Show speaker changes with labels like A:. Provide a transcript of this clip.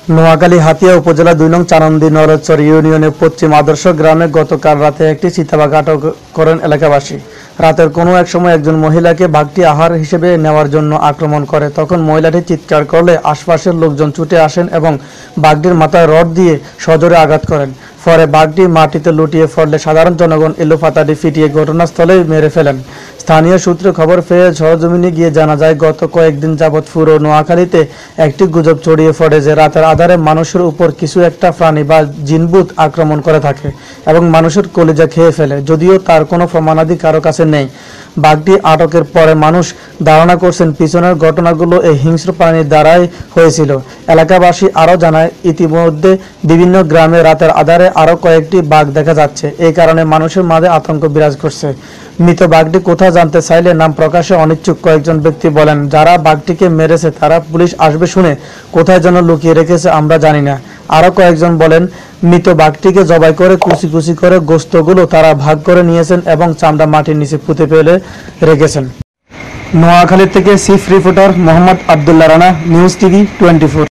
A: নোয়াখালী হাতিয়া উপজেলা ২ নং চানন্দি নলচর ইউনিয়নের পশ্চিম আদর্শ গ্রামে গতকাল রাতে একটি চিতাবাঘ আটক করেন এলাকাবাসী। রাতের কোনো এক সময় একজন মহিলাকে বাঘটি আহার হিসেবে নেওয়ার জন্য আক্রমণ করে। তখন মহিলাটি চিৎকার করলে আশপাশের লোকজন ছুটে আসেন এবং বাঘটির মাথায় রড দিয়ে সজোরে আঘাত করেন। পরে বাঘটি মাটিতে লুটিয়ে পড়লে সাধারণ জনগণ এলোপাতাড়ি পিটিয়ে ঘটনাস্থলেই মেরে ফেলেন। স্থানীয় সূত্রে খবর পেয়ে সরেজমিনে গিয়ে জানা যায়, গত কয়েকদিন যাবৎ পুরো নোয়াখালীতে একটি গুজব ছড়িয়ে পড়ে যে রাতের আধারে মানুষের উপর কিছু একটা প্রাণী বা জিনভূত আক্রমণ করে থাকে এবং মানুষের কলিজা খেয়ে ফেলে, যদিও তার কোনো প্রমাণাদি কারো কাছে নেই। বাঘটি আটকের পরে মানুষ ধারণা করছেন পিছনের ঘটনাগুলো এই হিংস্র প্রাণীর দ্বারাই হয়েছিল। এলাকাবাসী আরও জানায়, ইতিমধ্যে বিভিন্ন গ্রামে রাতের আধারে আরও কয়েকটি বাঘ দেখা যাচ্ছে। এই কারণে মানুষের মাঝে আতঙ্ক বিরাজ করছে। মৃত বাঘটি কোথায় জানতে চাইলে নাম প্রকাশে অনিচ্ছুক কয়েকজন ব্যক্তি বলেন, যারা বাঘটিকে মেরেছে তারা পুলিশ আসবে শুনে কোথায় যেন লুকিয়ে রেখেছে আমরা জানি না। আরও কয়েকজন বলেন, মৃত বাঘটিকে জবাই করে কুচি কুচি করে গোশতগুলো তারা ভাগ করে নিয়েছেন এবং চামড়া মাটির নিচে পুঁতে ফেলে রেখেছেন। নোয়াখালী থেকে chief reporter Mohammad Abdullah Rana, news TV 24।